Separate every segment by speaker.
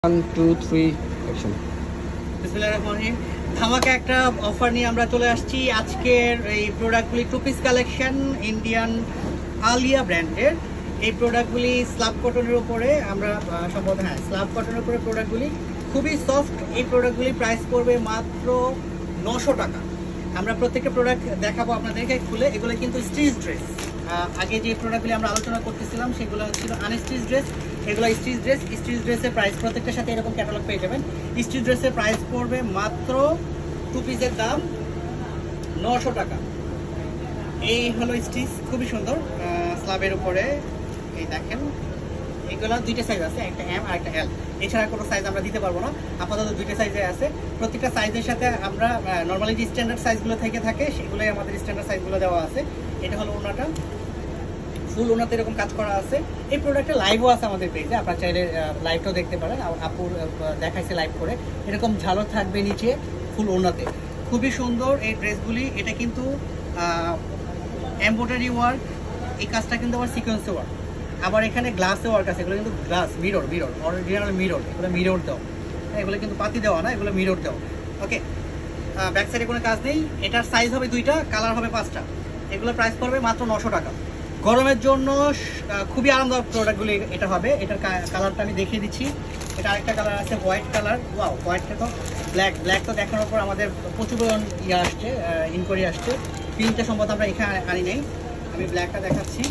Speaker 1: 1 2 3 action.
Speaker 2: বিসমিল্লাহির রহমানির রহিম। ধামাকা একটা অফার নিয়ে আমরা চলে আসছি। আজকের এই প্রোডাক্টগুলি two piece collection, Indian Alia ব্র্যান্ডের এই প্রোডাক্টগুলি স্ল্যাব কটনের উপরে আমরা সম্ভবত স্ল্যাব কটনের উপরে প্রোডাক্টগুলি খুবই সফট। এই প্রোডাক্টগুলি প্রাইস পড়বে মাত্র 900 টাকা। আমরা প্রত্যেকটা প্রোডাক্ট দেখাবো আপনাদেরকে খুলে। এগুলো কিন্তু স্টিচ ড্রেস। আগে যে প্রোডাক্টগুলি আমরা আলোচনা করতেছিলাম সেগুলো ছিল আনস্টিচ ড্রেস, এগুলো স্টিচ ড্রেস। স্টিচ ড্রেসের প্রাইস প্রত্যেকটার সাথে এরকম ক্যাটালগ পেয়ে যাবেন। স্টিচ ড্রেসের প্রাইস পড়বে মাত্র টু পিসের দাম 900 টাকা। এই হলো স্টিচ, খুবই সুন্দর স্ল্যাবের উপরে। এই দেখেন, এগুলো দুইটা সাইজ আছে, একটা এম আর একটা এল। এছাড়া কোনো সাইজ আমরা দিতে পারবো না, আপাতত দুইটা সাইজে আছে। প্রত্যেকটা সাইজের সাথে আমরা নর্মালি যে স্ট্যান্ডার্ড সাইজগুলো থেকে থাকে সেগুলোই আমাদের স্ট্যান্ডার্ড সাইজগুলো দেওয়া আছে। এটা হলো ওনাটা, ফুল ওনাতে এরকম কাজ করা আছে। এই প্রোডাক্টটা লাইভও আছে আমাদের পেজে, আপনারা চাইলে লাইভটাও দেখতে পারেন। আপুর দেখাইছে লাইভ করে, এরকম ঝালর থাকবে নিচে ফুল ওনাতে, খুবই সুন্দর এই ড্রেসগুলি। এটা কিন্তু এমব্রয়ডারি ওয়ার্ক, এই কাজটা কিন্তু আবার সিকোয়েন্সে ওয়ার্ক, আবার এখানে গ্লাসে ওয়ার্ক আছে। এগুলো কিন্তু গ্লাস, মিরর, অরিজিনাল মিরর। এগুলো মিরর দেওয়া, এগুলো কিন্তু পাতি দেওয়া না, এগুলো মিরর দেওয়া। ওকে, ব্যাক সাইডে কোনো কাজ নেই। এটার সাইজ হবে দুইটা, কালার হবে 5টা। এগুলো প্রাইস পড়বে মাত্র 900 টাকা। গরমের জন্য খুবই আরামদায়ক প্রোডাক্টগুলি এটা হবে। এটার কালারটা আমি দেখিয়ে দিচ্ছি। এটা আরেকটা কালার আছে হোয়াইট কালার। ওয়াও, হোয়াইটটা তো ব্ল্যাক তো দেখানোর পর আমাদের প্রচুর আসছে, ইনকোয়ারি আসছে। পিঙ্কটা সম্ভবত আমরা এখানে আনি নেই। আমি ব্ল্যাকটা দেখাচ্ছি,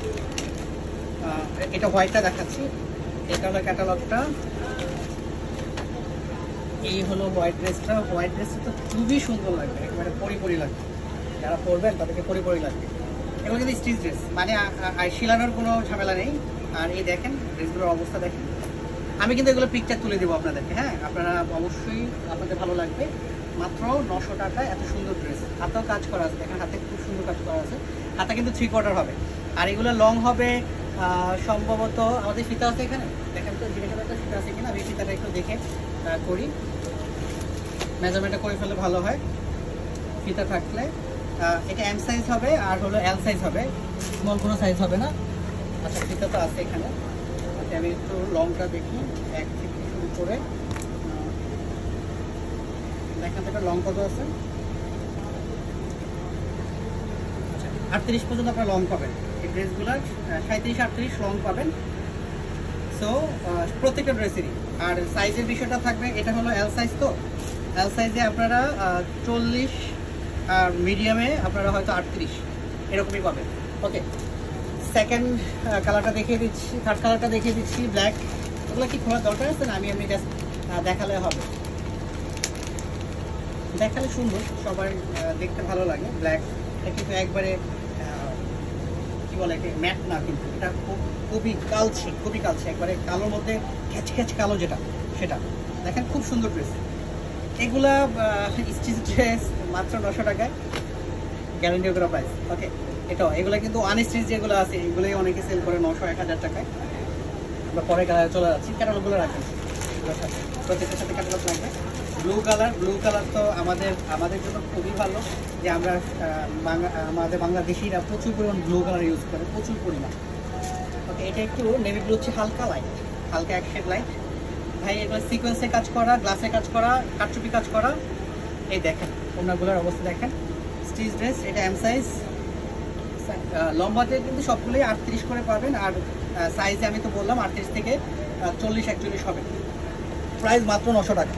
Speaker 2: এটা হোয়াইটটা দেখাচ্ছি। এটা হলো ক্যাটালগটা, এই হলো হোয়াইট ড্রেসটা। হোয়াইট ড্রেসটা তো খুবই সুন্দর লাগবে, একেবারে পরি লাগবে। যারা পরবেন তাদেরকে পরি লাগবে। এগুলো কিন্তু স্টিচ ড্রেস, মানে শিলানোর কোনো ঝামেলা নেই। আর এই দেখেন ড্রেসগুলোর অবস্থা দেখেন। আমি কিন্তু এগুলো পিকচার তুলে দেবো আপনাদেরকে, হ্যাঁ, আপনারা অবশ্যই, আপনাদের ভালো লাগবে। মাত্র 900 টাকা এত সুন্দর ড্রেস। হাতেও কাজ করা আছে, দেখেন হাতে খুব সুন্দর কাজ করা আছে। হাতে কিন্তু 3/4 হবে, আর এগুলো লং হবে সম্ভবত। আমাদের ফিতা আছে এখানে, দেখেন তো জিজ্ঞাসা একটা ফিতা আছে কিনা। আমি ফিতাটা একটু দেখে করি, মেজারমেন্টটা করে ফেললে ভালো হয়। ফিতা থাকলে এটা এম সাইজ হবে, আর হলো এল সাইজ হবে, স্মল কোনো সাইজ হবে না। আচ্ছা, ফিতা তো আছে এখানে। আচ্ছা, আমি একটু লংটা দেখি, 1 থেকে শুরু করে দেখেন তো এটা লং কত আছে। আচ্ছা, 38 পর্যন্ত আপনারা লং পাবেন। এই ড্রেসগুলোর 37-38 লং পাবেন। সো প্রত্যেকটা ড্রেসেরই। আর সাইজের বিষয়টা থাকবে, এটা হলো এল সাইজ, তো এল সাইজে আপনারা 40, আর মিডিয়ামে আপনারা হয়তো 38 এরকমই পাবেন। ওকে, সেকেন্ড কালারটা দেখিয়ে দিচ্ছি, থার্ড কালারটা দেখিয়ে দিচ্ছি, ব্ল্যাক। ওগুলো কি খোলার দরকার আছে না, আমি এমনি জাস্ট দেখালে হবে। দেখালে সুন্দর, সবার দেখতে ভালো লাগে। ব্ল্যাক এটা কিন্তু একবারে কি বলে, এটা ম্যাট না, কিন্তু এটা খুবই কালছে, একবারে কালোর মধ্যে খ্যাচ কালো, যেটা সেটা দেখেন, খুব সুন্দর ড্রেস। এগুলা স্টিচ ড্রেস মাত্র 900 টাকায়, গ্যারান্টি করা প্রাইস। ওকে, এগুলো কিন্তু আনস্টিচ যেগুলো আছে এগুলোই অনেকে সেল করে 900-1000 টাকায়। আমরা পরে কালারে চলে যাচ্ছি। ক্যাটালগুলো রাখেন, প্রত্যেকটার সাথে ক্যাটালগ লাগবে। ব্লু কালার তো আমাদের জন্য খুবই ভালো, যে আমরা আমাদের বাংলাদেশিরা প্রচুর পরিমাণ ব্লু কালার ইউজ করে, প্রচুর পরিমাণ। ওকে, এটা একটু নেভি ব্লু হচ্ছে হালকা এক শেড লাইট। ভাই, এগুলো সিকোয়েন্সে কাজ করা, গ্লাসে কাজ করা, কারচুপি কাজ করা। এই দেখেন ওনাগুলোর অবস্থা দেখেন। স্টিচ ড্রেস, এটা এম সাইজ। লম্বাতে কিন্তু সবগুলোই 38 করে পাবেন, আর সাইজে আমি তো বললাম 38 থেকে 40-41 হবে। প্রাইস মাত্র 900 টাকা।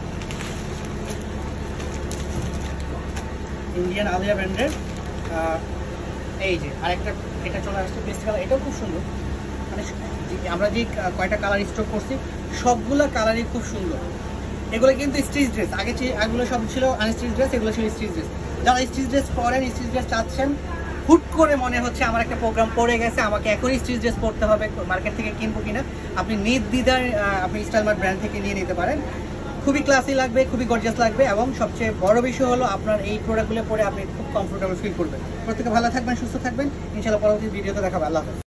Speaker 2: ইন্ডিয়ান আলিয়া ব্র্যান্ডের। এই যে আরেকটা, এটা চলে আসছে পেস্ট কালার, এটাও খুব সুন্দর। মানে আমরা যে কয়টা কালার স্টক করছি সবগুলো কালারই খুব সুন্দর। এগুলো কিন্তু স্টিচ ড্রেস, আগেগুলো সব ছিল আনস্টিচ ড্রেস, এগুলো ছিল স্টিচ ড্রেস। যারা স্টিচ ড্রেস পরেন, স্টিচ ড্রেস চাচ্ছেন, হুট করে মনে হচ্ছে আমার একটা প্রোগ্রাম পড়ে গেছে, আমাকে এখনই স্টিচ ড্রেস পরতে হবে, মার্কেট থেকে কিনবো কিনা, আপনি নির্দ্বিধায় আপনি স্টাইল মার্ট ব্র্যান্ড থেকে নিয়ে নিতে পারেন। খুবই ক্লাসি লাগবে, খুবই গর্জিয়াস লাগবে, এবং সবচেয়ে বড় বিষয় হলো আপনার এই প্রোডাক্টগুলো পরে আপনি খুব কমফোর্টেবল ফিল করবেন। প্রত্যেকে ভালো থাকবেন, সুস্থ থাকবেন। ইনশাআল্লাহ পরবর্তী ভিডিওতে দেখাবো। আল্লাহ হাফেজ।